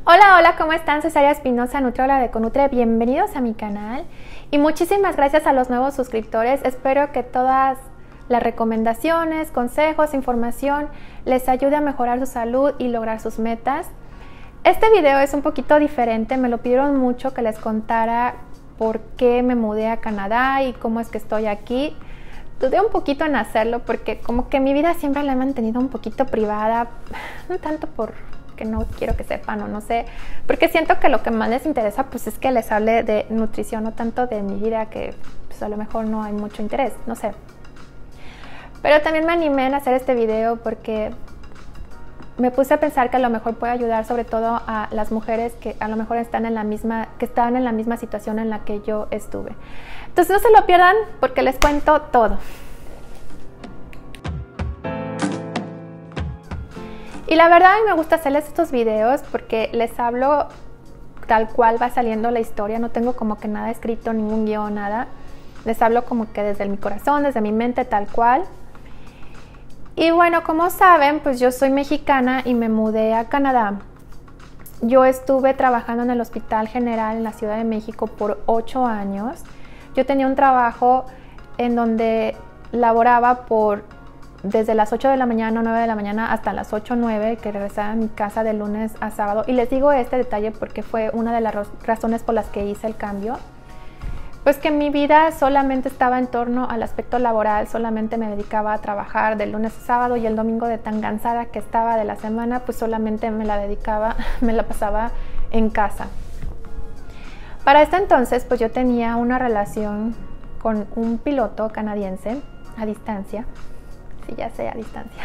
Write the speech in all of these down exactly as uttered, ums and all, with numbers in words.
Hola, hola, ¿cómo están? Soy Saria Espinosa, nutrióloga de Conutre. Bienvenidos a mi canal y muchísimas gracias a los nuevos suscriptores. Espero que todas las recomendaciones, consejos, información les ayude a mejorar su salud y lograr sus metas. Este video es un poquito diferente, me lo pidieron mucho que les contara por qué me mudé a Canadá y cómo es que estoy aquí. Dudé un poquito en hacerlo porque como que mi vida siempre la he mantenido un poquito privada, no tanto por que no quiero que sepan o no sé, porque siento que lo que más les interesa pues es que les hable de nutrición, no tanto de mi vida, que pues a lo mejor no hay mucho interés, no sé. Pero también me animé en hacer este video porque me puse a pensar que a lo mejor puede ayudar sobre todo a las mujeres que a lo mejor están en la misma, que están en la misma situación en la que yo estuve. Entonces no se lo pierdan porque les cuento todo. Y la verdad a mí me gusta hacerles estos videos porque les hablo tal cual va saliendo la historia, no tengo como que nada escrito, ningún guión, nada. Les hablo como que desde mi corazón, desde mi mente, tal cual. Y bueno, como saben, pues yo soy mexicana y me mudé a Canadá. Yo estuve trabajando en el Hospital General en la Ciudad de México por ocho años. Yo tenía un trabajo en donde laboraba por desde las ocho de la mañana o nueve de la mañana hasta las ocho o nueve, que regresaba a mi casa de lunes a sábado. Y les digo este detalle porque fue una de las razones por las que hice el cambio. Pues que mi vida solamente estaba en torno al aspecto laboral, solamente me dedicaba a trabajar de lunes a sábado y el domingo, de tan cansada que estaba de la semana, pues solamente me la dedicaba, me la pasaba en casa. Para este entonces, pues yo tenía una relación con un piloto canadiense a distancia. Sí, ya sé, a distancia.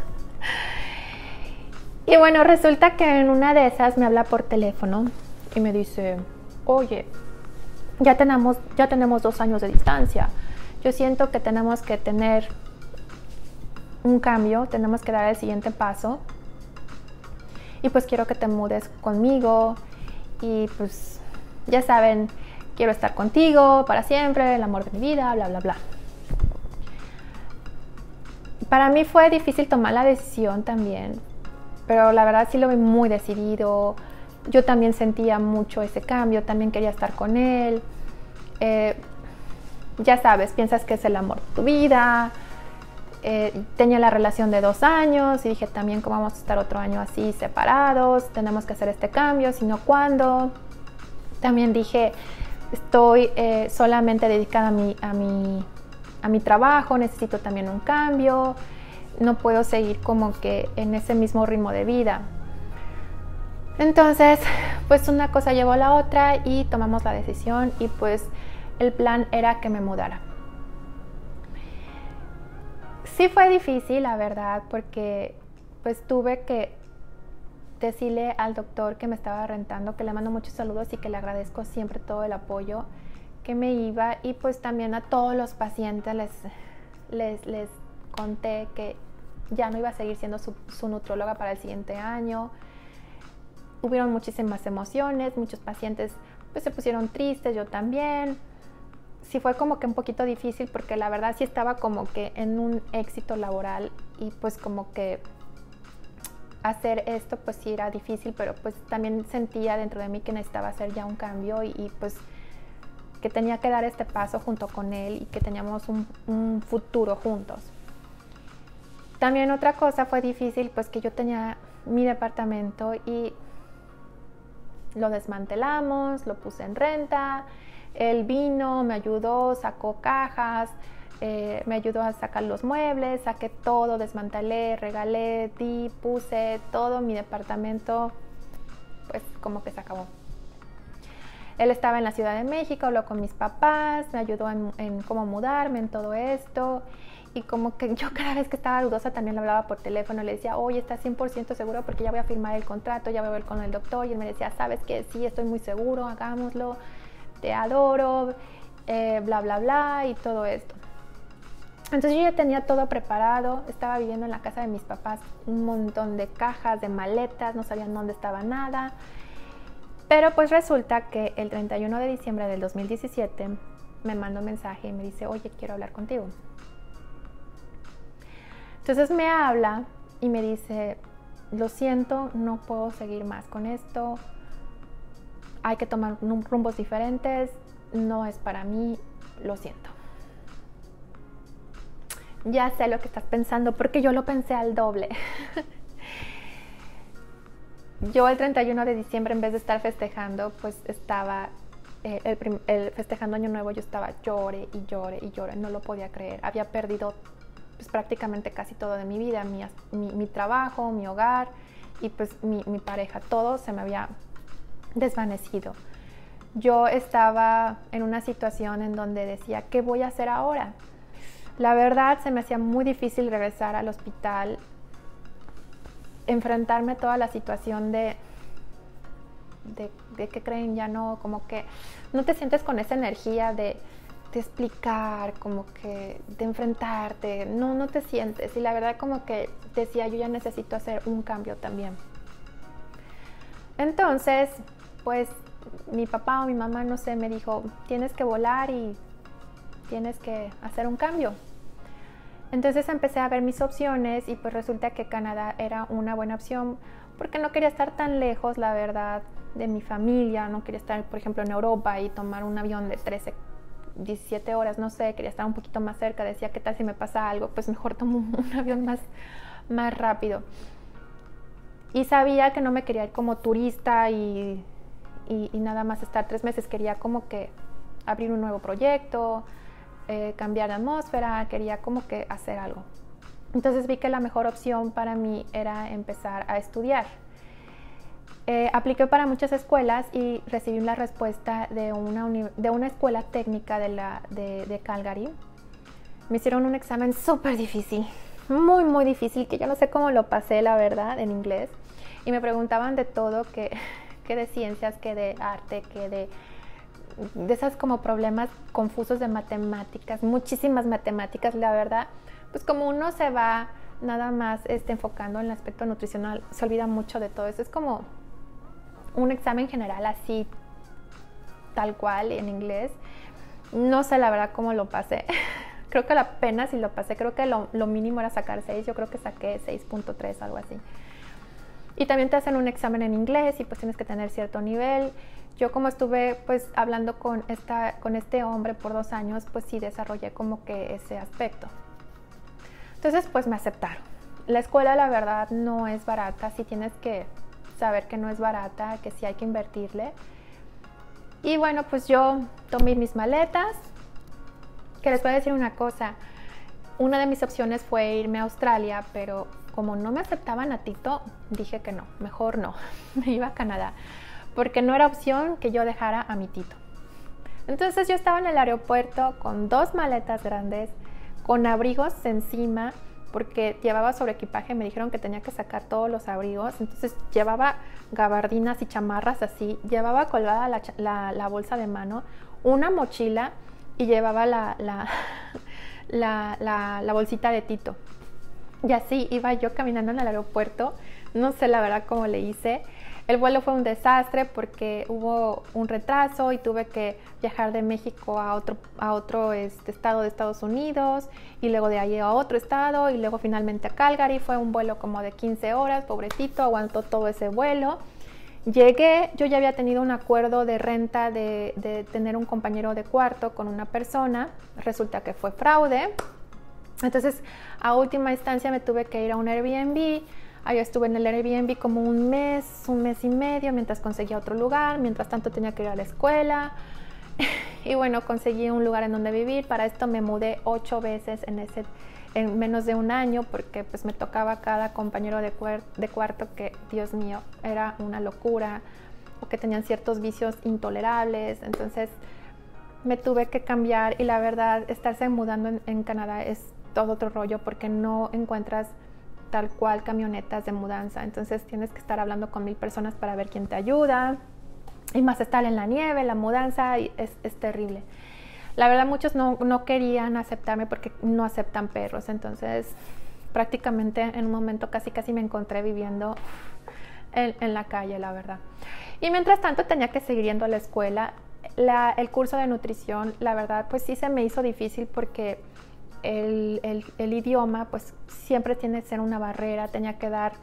Y bueno, resulta que en una de esas me habla por teléfono y me dice, oye, ya tenemos, ya tenemos dos años de distancia. Yo siento que tenemos que tener un cambio, tenemos que dar el siguiente paso. Y pues quiero que te mudes conmigo. Y pues, ya saben, quiero estar contigo para siempre, el amor de mi vida, bla, bla, bla. Para mí fue difícil tomar la decisión también, pero la verdad sí lo vi muy decidido. Yo también sentía mucho ese cambio, también quería estar con él. Eh, ya sabes, piensas que es el amor de tu vida. Eh, tenía la relación de dos años y dije también cómo vamos a estar otro año así separados, tenemos que hacer este cambio, si no, ¿cuándo? También dije, estoy eh, solamente dedicada a mi... A mi a mi trabajo, necesito también un cambio, no puedo seguir como que en ese mismo ritmo de vida. Entonces, pues una cosa llevó a la otra y tomamos la decisión y pues el plan era que me mudara. Sí fue difícil, la verdad, porque pues tuve que decirle al doctor que me estaba rentando, que le mando muchos saludos y que le agradezco siempre todo el apoyo, que me iba, y pues también a todos los pacientes les, les, les conté que ya no iba a seguir siendo su, su nutróloga para el siguiente año. Hubieron muchísimas emociones, muchos pacientes pues se pusieron tristes, yo también. Sí fue como que un poquito difícil porque la verdad sí estaba como que en un éxito laboral y pues como que hacer esto pues sí era difícil, pero pues también sentía dentro de mí que necesitaba hacer ya un cambio y, y pues que tenía que dar este paso junto con él y que teníamos un, un futuro juntos. También otra cosa fue difícil, pues que yo tenía mi departamento y lo desmantelamos, lo puse en renta, él vino, me ayudó, sacó cajas, eh, me ayudó a sacar los muebles, saqué todo, desmantelé, regalé, di, puse todo mi departamento, pues como que se acabó. Él estaba en la Ciudad de México, habló con mis papás, me ayudó en, en cómo mudarme, en todo esto. Y como que yo cada vez que estaba dudosa también le hablaba por teléfono, le decía, oye, ¿estás cien por ciento seguro? Porque ya voy a firmar el contrato, ya voy a ver con el doctor. Y él me decía, ¿sabes qué? Sí, estoy muy seguro, hagámoslo, te adoro, eh, bla, bla, bla, y todo esto. Entonces yo ya tenía todo preparado, estaba viviendo en la casa de mis papás, un montón de cajas, de maletas, no sabían dónde estaba nada. Pero pues resulta que el treinta y uno de diciembre del dos mil diecisiete me manda un mensaje y me dice, oye, quiero hablar contigo. Entonces me habla y me dice, lo siento, no puedo seguir más con esto, hay que tomar rumbos diferentes, no es para mí, lo siento. Ya sé lo que estás pensando, porque yo lo pensé al doble. Yo el treinta y uno de diciembre, en vez de estar festejando, pues estaba eh, el, prim el festejando Año Nuevo, yo estaba llore y llore y llore, no lo podía creer. Había perdido pues prácticamente casi todo de mi vida, mi, mi, mi trabajo, mi hogar y pues mi, mi pareja, todo se me había desvanecido. Yo estaba en una situación en donde decía, ¿qué voy a hacer ahora? La verdad, se me hacía muy difícil regresar al hospital, enfrentarme a toda la situación de, de, de que creen ya no, como que no te sientes con esa energía de, de explicar, como que de enfrentarte, no, no te sientes. Y la verdad como que decía, yo ya necesito hacer un cambio también. Entonces, pues mi papá o mi mamá, no sé, me dijo, tienes que volar y tienes que hacer un cambio. Entonces empecé a ver mis opciones y pues resulta que Canadá era una buena opción porque no quería estar tan lejos, la verdad, de mi familia. No quería estar, por ejemplo, en Europa y tomar un avión de trece, diecisiete horas, no sé, quería estar un poquito más cerca. Decía, ¿qué tal si me pasa algo? Pues mejor tomo un avión más, más rápido. Y sabía que no me quería ir como turista y, y, y nada más estar tres meses. Quería como que abrir un nuevo proyecto, Eh, cambiar de atmósfera, quería como que hacer algo. Entonces vi que la mejor opción para mí era empezar a estudiar. Eh, apliqué para muchas escuelas y recibí la respuesta de una, de una escuela técnica de, la, de, de Calgary. Me hicieron un examen súper difícil, muy muy difícil, que yo no sé cómo lo pasé, la verdad, en inglés. Y me preguntaban de todo, que, que de ciencias, que de arte, que de de esas como problemas confusos de matemáticas, muchísimas matemáticas. La verdad, pues como uno se va nada más este, enfocando en el aspecto nutricional, se olvida mucho de todo eso. Es como un examen general así, tal cual, en inglés. No sé la verdad cómo lo pasé. Creo que la pena si lo pasé, creo que lo, lo mínimo era sacar seis, yo creo que saqué seis punto tres, algo así. Y también te hacen un examen en inglés y pues tienes que tener cierto nivel. Yo como estuve pues hablando con, esta, con este hombre por dos años, pues sí desarrollé como que ese aspecto. Entonces pues me aceptaron. La escuela la verdad no es barata, sí tienes que saber que no es barata, que sí hay que invertirle. Y bueno, pues yo tomé mis maletas, que les voy a decir una cosa, una de mis opciones fue irme a Australia, pero como no me aceptaban a Tito, dije que no, mejor no, me iba a Canadá, porque no era opción que yo dejara a mi Tito. Entonces yo estaba en el aeropuerto con dos maletas grandes, con abrigos encima, porque llevaba sobre equipaje, me dijeron que tenía que sacar todos los abrigos, entonces llevaba gabardinas y chamarras así, llevaba colgada la, la, la bolsa de mano, una mochila y llevaba la, la, la, la, la bolsita de Tito. Y así iba yo caminando en el aeropuerto, no sé la verdad cómo le hice. El vuelo fue un desastre porque hubo un retraso y tuve que viajar de México a otro, a otro este, estado de Estados Unidos y luego de ahí a otro estado y luego finalmente a Calgary. Fue un vuelo como de quince horas, pobrecito, aguantó todo ese vuelo. Llegué, yo ya había tenido un acuerdo de renta de, de tener un compañero de cuarto con una persona, resulta que fue fraude. Entonces a última instancia me tuve que ir a un Airbnb. Ahí estuve en el Airbnb como un mes, un mes y medio, mientras conseguía otro lugar. Mientras tanto tenía que ir a la escuela. Y bueno, conseguí un lugar en donde vivir. Para esto me mudé ocho veces en, ese, en menos de un año, porque pues me tocaba cada compañero de, cuer de cuarto que, Dios mío, era una locura, o que tenían ciertos vicios intolerables. Entonces me tuve que cambiar y la verdad, estarse mudando en, en Canadá es todo otro rollo, porque no encuentras tal cual camionetas de mudanza, entonces tienes que estar hablando con mil personas para ver quién te ayuda, y más estar en la nieve, la mudanza, y es, es terrible. La verdad muchos no, no querían aceptarme porque no aceptan perros, entonces prácticamente en un momento casi casi me encontré viviendo en, en la calle, la verdad. Y mientras tanto tenía que seguir yendo a la escuela. La, el curso de nutrición, la verdad pues sí se me hizo difícil porque El, el, el idioma pues siempre tiene que ser una barrera. Tenía que dar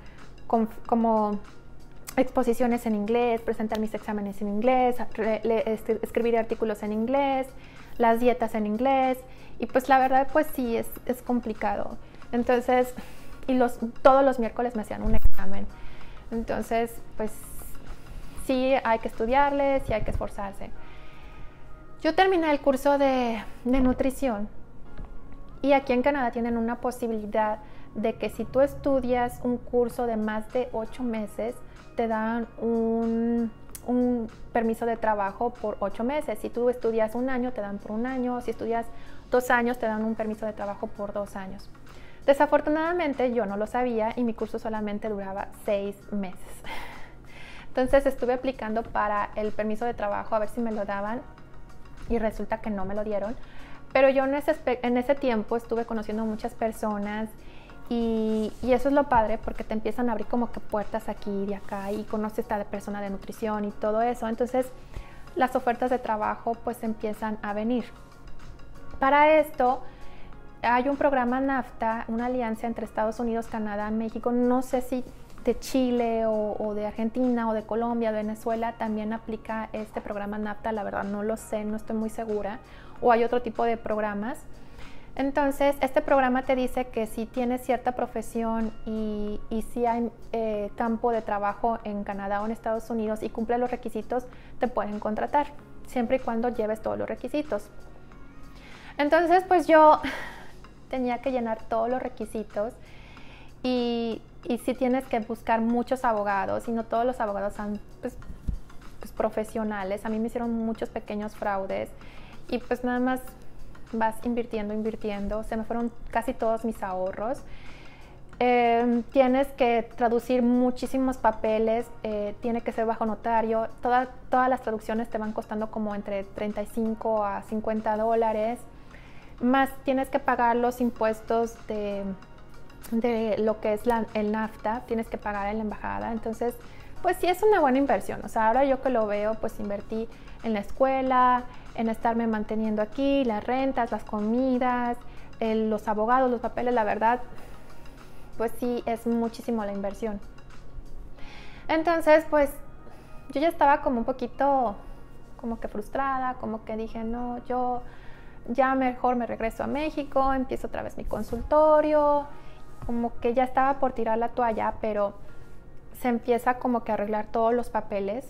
con, como exposiciones en inglés, presentar mis exámenes en inglés, re, le, este, escribir artículos en inglés, las dietas en inglés, y pues la verdad pues sí, es, es complicado. Entonces, y los, todos los miércoles me hacían un examen. Entonces, pues sí hay que estudiarle, sí hay que esforzarse. Yo terminé el curso de, de nutrición y aquí en Canadá tienen una posibilidad de que si tú estudias un curso de más de ocho meses, te dan un, un permiso de trabajo por ocho meses. Si tú estudias un año, te dan por un año. Si estudias dos años, te dan un permiso de trabajo por dos años. Desafortunadamente, yo no lo sabía y mi curso solamente duraba seis meses. Entonces estuve aplicando para el permiso de trabajo a ver si me lo daban y resulta que no me lo dieron. Pero yo en ese, en ese tiempo estuve conociendo muchas personas y, y eso es lo padre porque te empiezan a abrir como que puertas aquí y de acá y conoces a la persona de nutrición y todo eso. Entonces las ofertas de trabajo pues empiezan a venir. Para esto hay un programa NAFTA, una alianza entre Estados Unidos, Canadá, México, no sé si de Chile o, o de Argentina o de Colombia, de Venezuela, también aplica este programa NAFTA, la verdad no lo sé, no estoy muy segura, o hay otro tipo de programas. Entonces, este programa te dice que si tienes cierta profesión y, y si hay eh, campo de trabajo en Canadá o en Estados Unidos y cumple los requisitos, te pueden contratar, siempre y cuando lleves todos los requisitos. Entonces, pues yo tenía que llenar todos los requisitos y, y sí tienes que buscar muchos abogados y no todos los abogados son pues, pues, profesionales. A mí me hicieron muchos pequeños fraudes y pues nada más vas invirtiendo, invirtiendo. Se me fueron casi todos mis ahorros. Eh, tienes que traducir muchísimos papeles, eh, tiene que ser bajo notario. Toda, todas las traducciones te van costando como entre treinta y cinco a cincuenta dólares. Más tienes que pagar los impuestos de, de lo que es la, el NAFTA, tienes que pagar en la embajada. Entonces, pues sí es una buena inversión. O sea, ahora yo que lo veo, pues invertí en la escuela, en estarme manteniendo aquí, las rentas, las comidas, el, los abogados, los papeles, la verdad, pues sí es muchísimo la inversión. Entonces, pues yo ya estaba como un poquito como que frustrada, como que dije, no, yo ya mejor me regreso a México, empiezo otra vez mi consultorio, como que ya estaba por tirar la toalla, pero se empieza como que a arreglar todos los papeles,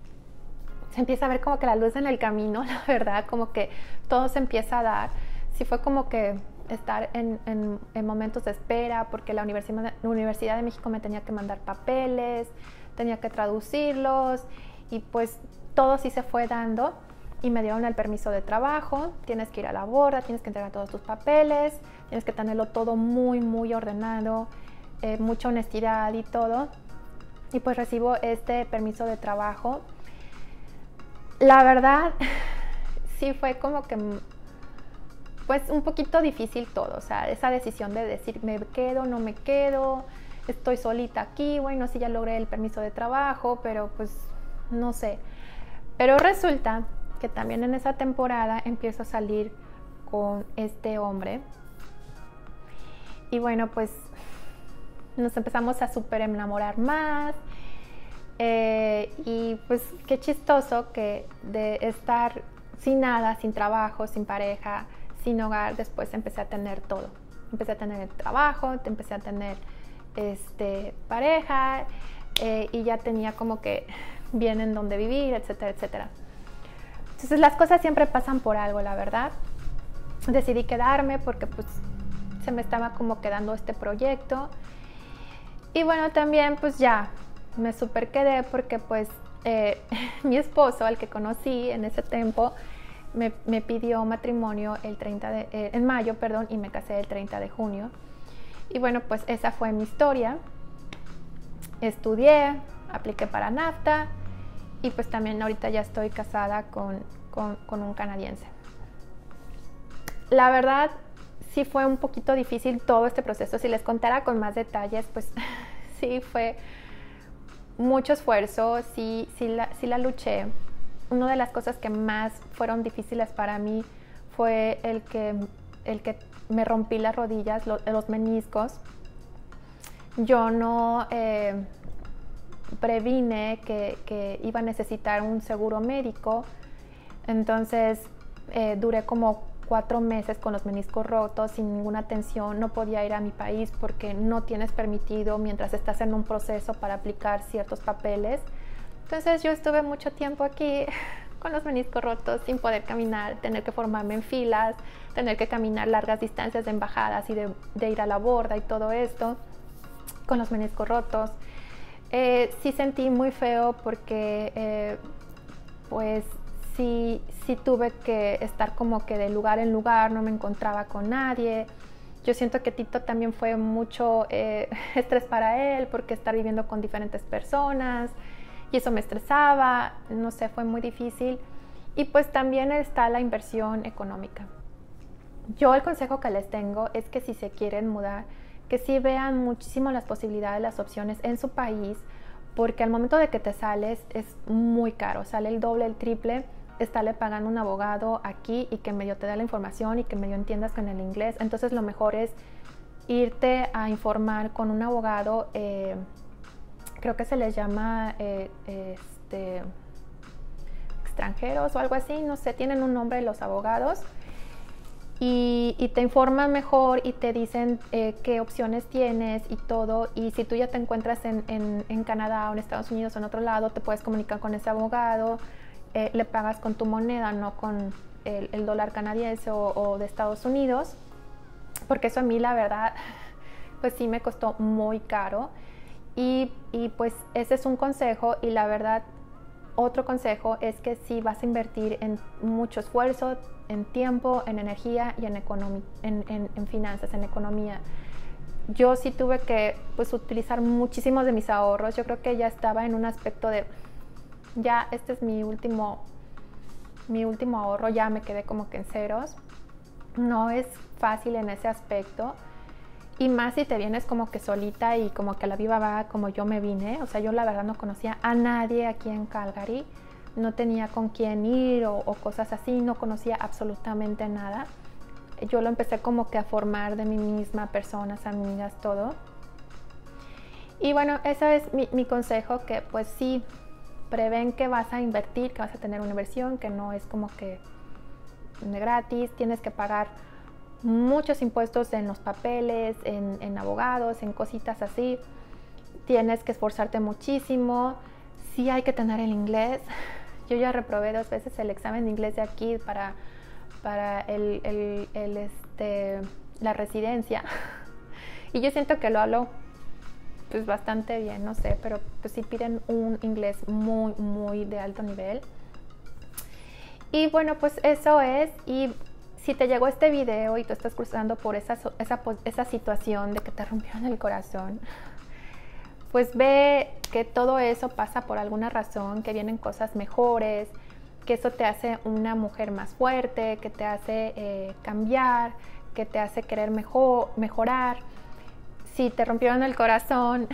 se empieza a ver como que la luz en el camino, la verdad, como que todo se empieza a dar. Sí fue como que estar en, en, en momentos de espera, porque la Universidad, la Universidad de México me tenía que mandar papeles, tenía que traducirlos, y pues todo sí se fue dando. Y me dieron el permiso de trabajo, tienes que ir a la borda, tienes que entregar todos tus papeles, tienes que tenerlo todo muy, muy ordenado, eh, mucha honestidad y todo. Y pues recibo este permiso de trabajo. La verdad, sí fue como que, pues un poquito difícil todo, o sea, esa decisión de decir, me quedo, no me quedo, estoy solita aquí, bueno, sí ya logré el permiso de trabajo, pero pues no sé. Pero resulta que también en esa temporada empiezo a salir con este hombre y bueno, pues nos empezamos a súper enamorar más, eh, y pues qué chistoso que de estar sin nada, sin trabajo, sin pareja, sin hogar, después empecé a tener todo. Empecé a tener el trabajo, empecé a tener este, pareja, eh, y ya tenía como que bien en donde vivir, etcétera, etcétera. Entonces las cosas siempre pasan por algo, la verdad. Decidí quedarme porque pues se me estaba como quedando este proyecto. Y bueno, también pues ya me super quedé porque pues eh, mi esposo, al que conocí en ese tiempo, me, me pidió matrimonio el treinta de, eh, en mayo, perdón, y me casé el treinta de junio. Y bueno, pues esa fue mi historia. Estudié, apliqué para NAFTA. Y pues también ahorita ya estoy casada con, con, con un canadiense. La verdad, sí fue un poquito difícil todo este proceso. Si les contara con más detalles, pues sí fue mucho esfuerzo, sí, sí, la, sí la luché. Una de las cosas que más fueron difíciles para mí fue el que, el que me rompí las rodillas, lo, los meniscos. yo no eh, previne que, que iba a necesitar un seguro médico. Entonces eh, duré como cuatro meses con los meniscos rotos, sin ninguna atención. No podía ir a mi país porque no tienes permitido mientras estás en un proceso para aplicar ciertos papeles. Entonces yo estuve mucho tiempo aquí con los meniscos rotos, sin poder caminar, tener que formarme en filas, tener que caminar largas distancias de embajadas y de, de ir a la borda y todo esto, con los meniscos rotos. Eh, sí sentí muy feo porque eh, pues sí, sí tuve que estar como que de lugar en lugar, no me encontraba con nadie. Yo siento que Tito también fue mucho eh, estrés para él porque estar viviendo con diferentes personas y eso me estresaba, no sé, fue muy difícil. Y pues también está la inversión económica. Yo el consejo que les tengo es que si se quieren mudar, que sí vean muchísimo las posibilidades, las opciones en su país, porque al momento de que te sales es muy caro, sale el doble, el triple, estarle pagando un abogado aquí y que medio te dé la información y que medio entiendas con el inglés. Entonces lo mejor es irte a informar con un abogado, eh, creo que se les llama eh, este, extranjeros o algo así, no sé, tienen un nombre los abogados. Y, y te informan mejor y te dicen eh, qué opciones tienes y todo. Y si tú ya te encuentras en, en, en Canadá o en Estados Unidos o en otro lado, te puedes comunicar con ese abogado, eh, le pagas con tu moneda, no con el, el dólar canadiense o, o de Estados Unidos, porque eso a mí la verdad pues sí me costó muy caro. Y, y pues ese es un consejo, y la verdad otro consejo es que si vas a invertir en mucho esfuerzo, en tiempo, en energía y en, economi en, en, en finanzas, en economía. Yo sí tuve que pues, utilizar muchísimos de mis ahorros. Yo creo que ya estaba en un aspecto de, ya este es mi último, mi último ahorro, ya me quedé como que en ceros. No es fácil en ese aspecto. Y más si te vienes como que solita y como que a la viva va como yo me vine. O sea, yo la verdad no conocía a nadie aquí en Calgary. No tenía con quién ir o, o cosas así. No conocía absolutamente nada. Yo lo empecé como que a formar de mí misma, personas, amigas, todo. Y bueno, ese es mi, mi consejo, que pues sí, prevén que vas a invertir, que vas a tener una inversión, que no es como que de gratis. Tienes que pagar muchos impuestos en los papeles, en, en abogados, en cositas así. Tienes que esforzarte muchísimo. Sí hay que tener el inglés. Yo ya reprobé dos veces el examen de inglés de aquí para, para el, el, el, este, la residencia. Y yo siento que lo hablo pues bastante bien, no sé, pero pues sí piden un inglés muy, muy de alto nivel. Y bueno, pues eso es. Y si te llegó este video y tú estás cruzando por esa, esa, esa situación de que te rompieron el corazón, pues ve que todo eso pasa por alguna razón, que vienen cosas mejores, que eso te hace una mujer más fuerte, que te hace eh, cambiar, que te hace querer mejor, mejorar. Si te rompieron el corazón,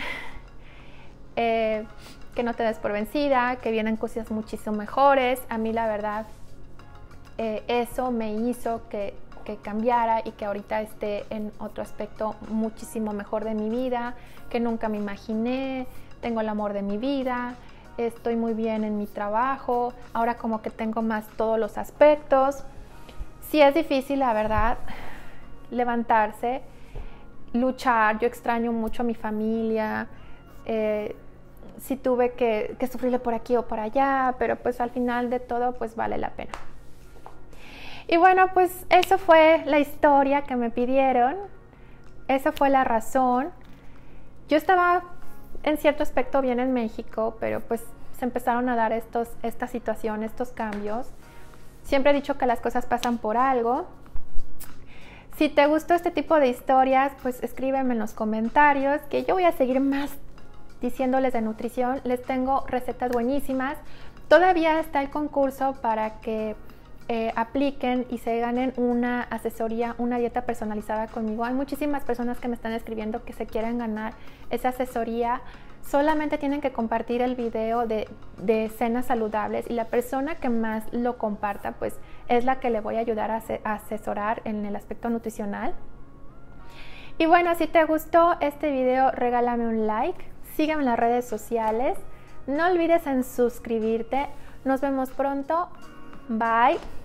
eh, que no te des por vencida, que vienen cosas muchísimo mejores. A mí la verdad, eh, eso me hizo que, que cambiara y que ahorita esté en otro aspecto muchísimo mejor de mi vida, que nunca me imaginé. Tengo el amor de mi vida, estoy muy bien en mi trabajo, ahora como que tengo más todos los aspectos. Sí es difícil, la verdad, levantarse, luchar. Yo extraño mucho a mi familia, eh, sí tuve que, que sufrirle por aquí o por allá, pero pues al final de todo pues vale la pena. Y bueno, pues eso fue la historia que me pidieron, esa fue la razón. Yo estaba en cierto aspecto bien en México, pero pues se empezaron a dar estos, esta situación, estos cambios. Siempre he dicho que las cosas pasan por algo. Si te gustó este tipo de historias, pues escríbeme en los comentarios, que yo voy a seguir más diciéndoles de nutrición. Les tengo recetas buenísimas. Todavía está el concurso para que eh, apliquen y se ganen una asesoría, una dieta personalizada conmigo. Hay muchísimas personas que me están escribiendo que se quieren ganar esa asesoría. Solamente tienen que compartir el video de, de cenas saludables, y la persona que más lo comparta pues es la que le voy a ayudar a, a asesorar en el aspecto nutricional. Y bueno, si te gustó este video, regálame un like, sígueme en las redes sociales, no olvides en suscribirte. Nos vemos pronto. Bye.